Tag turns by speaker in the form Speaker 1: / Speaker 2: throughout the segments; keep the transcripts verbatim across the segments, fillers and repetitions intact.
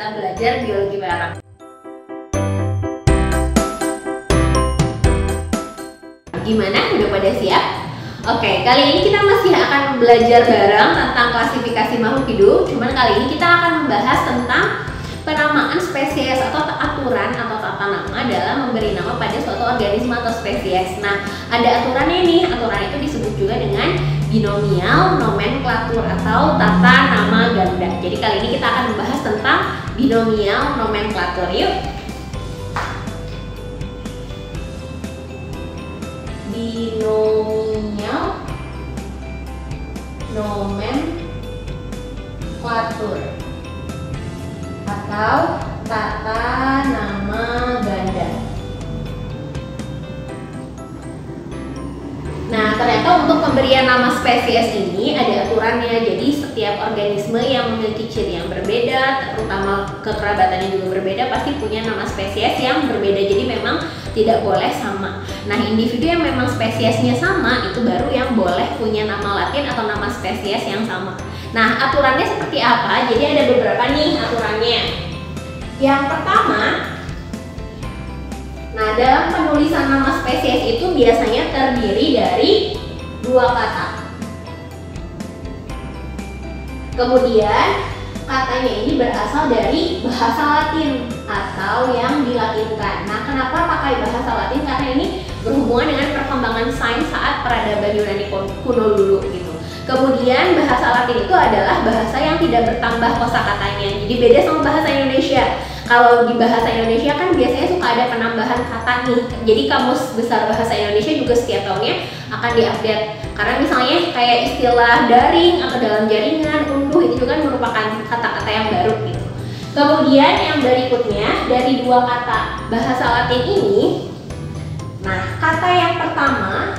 Speaker 1: kita belajar biologi bareng. Gimana? Udah pada siap? Oke, kali ini kita masih akan belajar bareng tentang klasifikasi makhluk hidup. Cuman kali ini kita akan membahas tentang penamaan spesies atau aturan atau tata nama dalam memberi nama pada suatu organisme atau spesies. Nah, ada aturannya nih. Aturan itu disebut juga dengan binomial nomenklatur atau tata nama ganda. Jadi kali ini kita akan membahas tentang binomial nomenklatur. Yuk. Binomial nomenklatur atau tata nama ganda. Nah, ternyata untuk pemberian nama spesies ini ada aturannya. Jadi setiap organisme yang memiliki ciri yang berbeda, terutama kekerabatannya juga berbeda, pasti punya nama spesies yang berbeda. Jadi memang tidak boleh sama. Nah, individu yang memang spesiesnya sama itu baru yang boleh punya nama Latin atau nama spesies yang sama. Nah, aturannya seperti apa? Jadi ada beberapa nih aturannya. Yang pertama, nah dalam penulisan nama spesies itu biasanya terdiri dari dua kata. Kemudian katanya ini berasal dari bahasa Latin atau yang dilatinkan. Nah, kenapa pakai bahasa Latin? Karena ini berhubungan dengan perkembangan sains saat peradaban Yunani kuno dulu gitu. Kemudian bahasa Latin itu adalah bahasa yang tidak bertambah kosakatanya. Jadi beda sama bahasa Indonesia. Kalau di bahasa Indonesia kan biasanya suka ada penambahan kata nih. Jadi kamus besar bahasa Indonesia juga setiap tahunnya akan diupdate. Karena misalnya kayak istilah daring atau dalam jaringan, unduh itu juga merupakan kata-kata yang baru gitu. Kemudian yang berikutnya dari dua kata bahasa Latin ini, nah kata yang pertama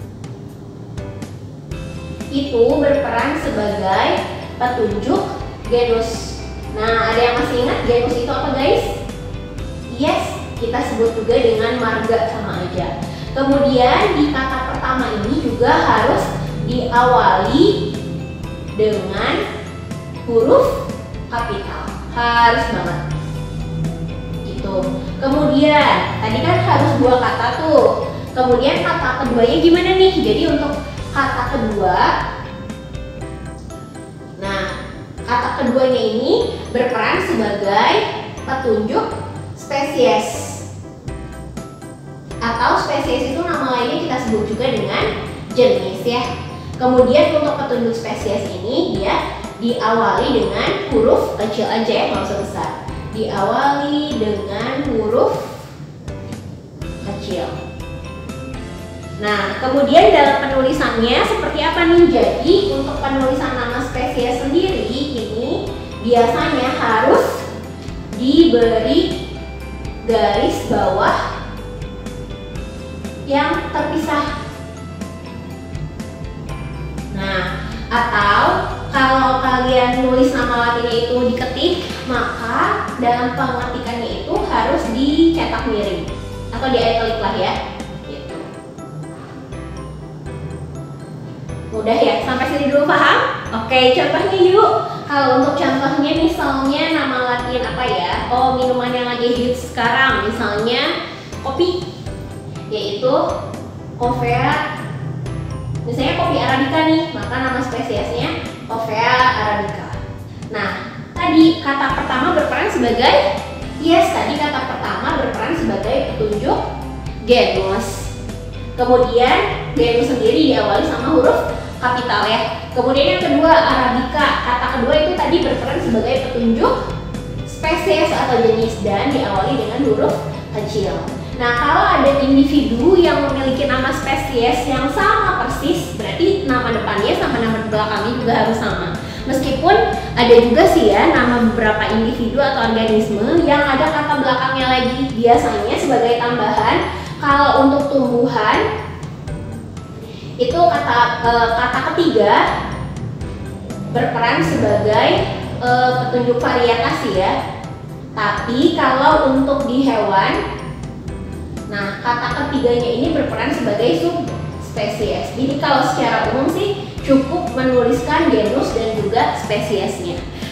Speaker 1: itu berperan sebagai petunjuk genus. Nah, ada yang masih ingat genus itu apa guys? Yes, kita sebut juga dengan marga, sama aja. Kemudian di kata pertama ini juga harus diawali dengan huruf kapital. Harus banget. Gitu. Kemudian tadi kan harus dua kata tuh. Kemudian kata keduanya gimana nih? Jadi untuk kata kedua, nah kata keduanya ini berperan sebagai petunjuk spesies. Atau spesies itu nama lainnya kita sebut juga dengan jenis ya. Kemudian untuk petunjuk spesies ini dia diawali dengan huruf kecil aja ya, nggak usah besar. Diawali dengan huruf kecil. Nah, kemudian dalam penulisannya seperti apa nih? Jadi untuk penulisan nama spesies sendiri ini biasanya harus diberi garis bawah yang terpisah. Nah, atau kalau kalian nulis nama Latinnya itu diketik, maka dalam pengetikannya itu harus dicetak miring atau di italic lah ya. Gitu. Udah ya, sampai sini dulu paham? Oke, contohnya yuk. Kalau untuk contohnya misalnya nama Latin apa ya? Oh, minuman yang lagi hits sekarang, misalnya kopi, yaitu Coffea. Misalnya kopi arabica nih, maka nama spesiesnya Coffea arabica. Nah, tadi kata pertama berperan sebagai yes, tadi kata pertama berperan sebagai petunjuk genus. Kemudian genus sendiri diawali sama huruf kapital ya. Kemudian yang kedua arabica, kata kedua itu tadi berperan sebagai petunjuk spesies atau jenis dan diawali dengan huruf kecil. Nah, kalau ada individu yang memiliki nama spesies yang sama persis, berarti nama depannya sama nama belakangnya juga harus sama. Meskipun ada juga sih ya nama beberapa individu atau organisme yang ada kata belakangnya lagi. Biasanya sebagai tambahan, kalau untuk tumbuhan itu kata e, kata ketiga berperan sebagai e, petunjuk varietasi ya. Tapi kalau untuk di hewan, nah, kata ketiganya ini berperan sebagai subspesies. Jadi kalau secara umum sih cukup menuliskan genus dan juga spesiesnya.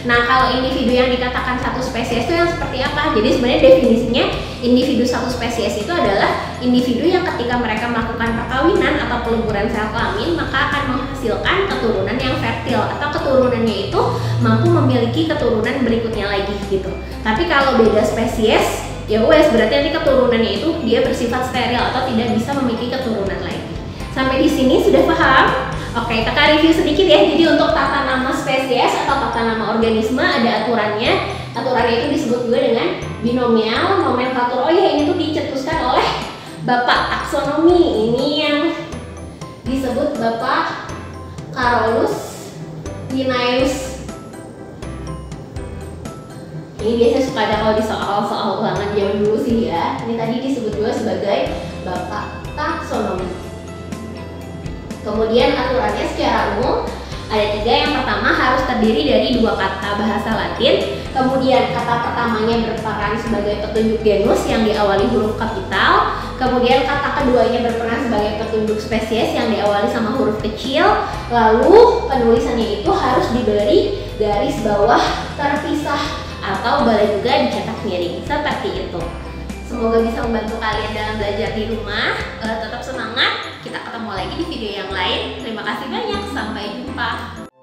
Speaker 1: Nah, kalau individu yang dikatakan satu spesies itu yang seperti apa? Jadi sebenarnya definisinya individu satu spesies itu adalah individu yang ketika mereka melakukan perkawinan atau peleburan sel kelamin maka akan menghasilkan keturunan yang fertil atau keturunannya itu mampu memiliki keturunan berikutnya lagi gitu. Tapi kalau beda spesies, ya wes berarti nanti keturunannya itu dia bersifat steril atau tidak bisa memiliki keturunan lagi. Sampai di sini sudah paham? Oke, kakak review sedikit ya. Jadi untuk tata nama spesies atau tata nama organisme ada aturannya. Aturannya itu disebut juga dengan binomial nomenklatur. Oh ya, ini tuh dicetuskan oleh Bapak taksonomi. Ini yang disebut Bapak Carolus Linnaeus. Ini biasanya suka ada kalau di soal-soal ulangan zaman dulu sih ya. Ini tadi disebut juga sebagai Bapak taksonomi. Kemudian aturannya secara umum ada tiga. Yang pertama harus terdiri dari dua kata bahasa Latin. Kemudian kata pertamanya berperan sebagai petunjuk genus yang diawali huruf kapital. Kemudian kata keduanya berperan sebagai petunjuk spesies yang diawali sama huruf kecil. Lalu penulisannya itu harus diberi garis bawah terpisah atau boleh juga dicetak miring seperti itu. Semoga bisa membantu kalian dalam belajar di rumah. Uh, tetap semangat. Kita ketemu lagi di video yang lain. Terima kasih banyak. Sampai jumpa.